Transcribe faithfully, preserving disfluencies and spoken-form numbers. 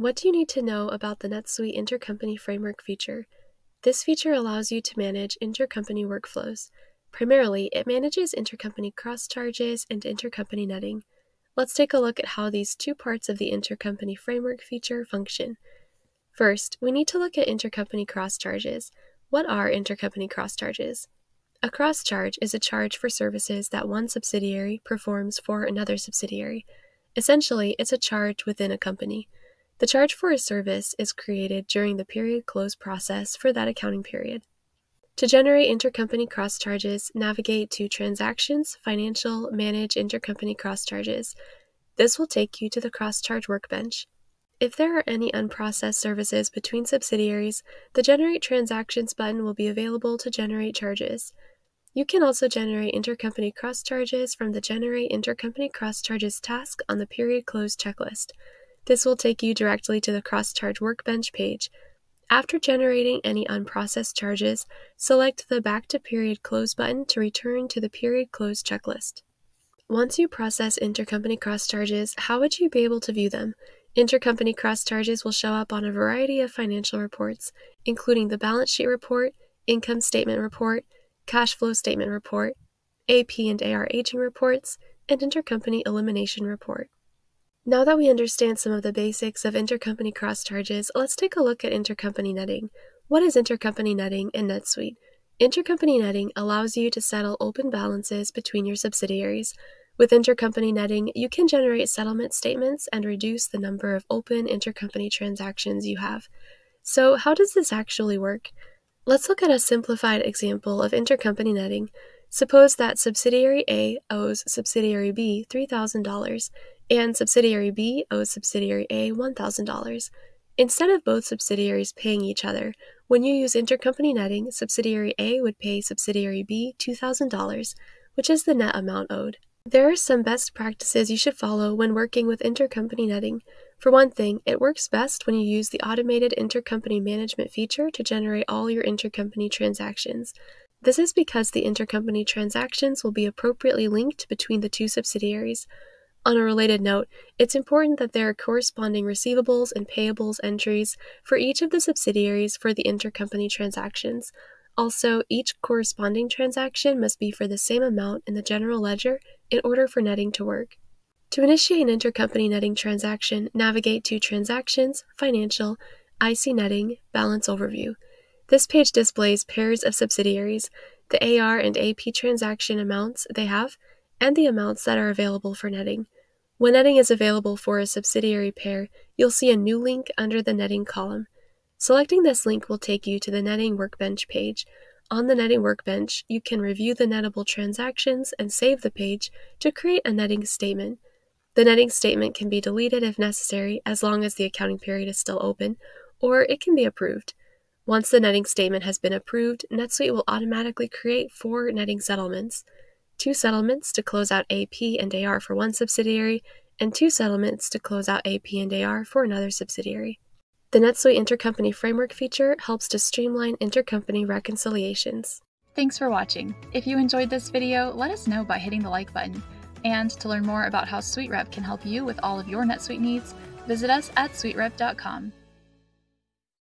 What do you need to know about the NetSuite Intercompany Framework feature? This feature allows you to manage intercompany workflows. Primarily, it manages intercompany cross-charges and intercompany netting. Let's take a look at how these two parts of the Intercompany Framework feature function. First, we need to look at intercompany cross-charges. What are intercompany cross-charges? A cross-charge is a charge for services that one subsidiary performs for another subsidiary. Essentially, it's a charge within a company. The charge for a service is created during the period close process for that accounting period. To generate intercompany cross-charges, navigate to Transactions, Financial, Manage Intercompany Cross-Charges. This will take you to the cross-charge workbench. If there are any unprocessed services between subsidiaries, the Generate Transactions button will be available to generate charges. You can also generate intercompany cross-charges from the Generate Intercompany Cross-Charges task on the Period Close checklist. This will take you directly to the cross-charge workbench page. After generating any unprocessed charges, select the Back to Period Close button to return to the Period Close checklist. Once you process intercompany cross-charges, how would you be able to view them? Intercompany cross-charges will show up on a variety of financial reports, including the balance sheet report, income statement report, cash flow statement report, A P and A R aging reports, and intercompany elimination report. Now that we understand some of the basics of intercompany cross-charges, let's take a look at intercompany netting. What is intercompany netting in NetSuite? Intercompany netting allows you to settle open balances between your subsidiaries. With intercompany netting, you can generate settlement statements and reduce the number of open intercompany transactions you have. So how does this actually work? Let's look at a simplified example of intercompany netting. Suppose that subsidiary A owes subsidiary B three thousand dollars and subsidiary B owes subsidiary A one thousand dollars. Instead of both subsidiaries paying each other, when you use intercompany netting, subsidiary A would pay subsidiary B two thousand dollars, which is the net amount owed. There are some best practices you should follow when working with intercompany netting. For one thing, it works best when you use the automated intercompany management feature to generate all your intercompany transactions. This is because the intercompany transactions will be appropriately linked between the two subsidiaries. On a related note, it's important that there are corresponding receivables and payables entries for each of the subsidiaries for the intercompany transactions. Also, each corresponding transaction must be for the same amount in the general ledger in order for netting to work. To initiate an intercompany netting transaction, navigate to Transactions, Financial, I C Netting, Balance Overview. This page displays pairs of subsidiaries, the A R and A P transaction amounts they have, and the amounts that are available for netting. When netting is available for a subsidiary pair, you'll see a new link under the netting column. Selecting this link will take you to the netting workbench page. On the netting workbench, you can review the nettable transactions and save the page to create a netting statement. The netting statement can be deleted if necessary as long as the accounting period is still open, or it can be approved. Once the netting statement has been approved, NetSuite will automatically create four netting settlements. Two settlements to close out A P and A R for one subsidiary, and two settlements to close out A P and A R for another subsidiary. The NetSuite Intercompany Framework feature helps to streamline intercompany reconciliations. Thanks for watching. If you enjoyed this video, let us know by hitting the like button. And to learn more about how SuiteRep can help you with all of your NetSuite needs, visit us at SuiteRep dot com.